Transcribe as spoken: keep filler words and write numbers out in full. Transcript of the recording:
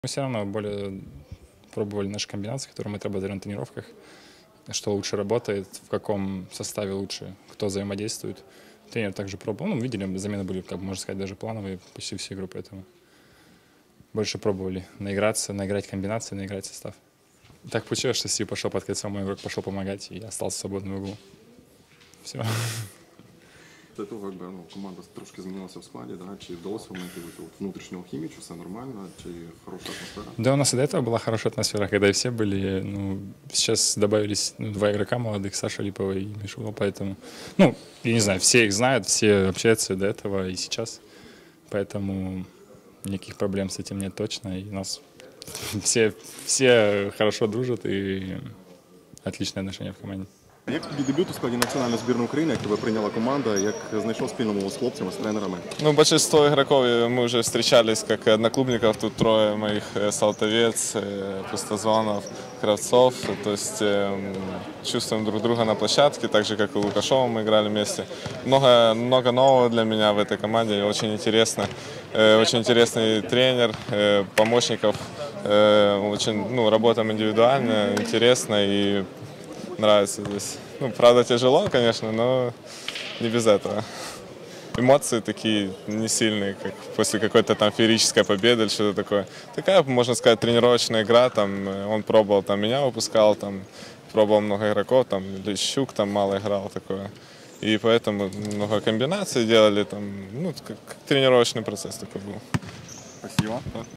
Мы все равно более пробовали наши комбинации, которые мы отработали на тренировках, что лучше работает, в каком составе лучше, кто взаимодействует. Тренер также пробовал. Ну, видели, замены были, как можно сказать, даже плановые почти всю игру, поэтому больше пробовали наиграться, наиграть комбинации, наиграть состав. Так получилось, что Стив пошел под кольцо, мой игрок пошел помогать, и я остался свободным в углу. Все. До того, якби ну, команда трошки змінилася в складі, да? Чи вдалося в моменті вийти внутрішню алхімію, чи все нормально, чи хороша атмосфера? Да, у нас и до этого была хорошая атмосфера, когда все были. Ну, сейчас добавились ну, два игрока молодых, Саша Липова и Мишула, поэтому, ну, я не знаю, все их знают, все общаются до этого и сейчас, поэтому никаких проблем с этим нет точно, и у нас все, все хорошо дружат и отличные отношения в команде. Як тобі дебют у складі національної збірної України, як тебе прийняла команда, як знайшов спільну мову з хлопцями, з тренерами? Ну, большинство игроков мы уже встречались как одноклубников, тут трое моих, Салтовец, Пустозвонов, Кравцов, то есть э, чувствуем друг друга на площадке, так же, как и Лукашовым мы играли вместе. Много, много нового для меня в этой команде, очень интересно, э, очень интересный тренер, э, помощников, э, очень, ну, работаем индивидуально, интересно и нравится здесь. Ну, правда, тяжело, конечно, но не без этого. Эмоции такие не сильные, как после какой-то там феерической победы или что-то такое. Такая, можно сказать, тренировочная игра. Там, он пробовал, там, меня выпускал, там, пробовал много игроков, там, Лещук там мало играл, такое. И поэтому много комбинаций делали, там, ну, как тренировочный процесс такой был. Спасибо.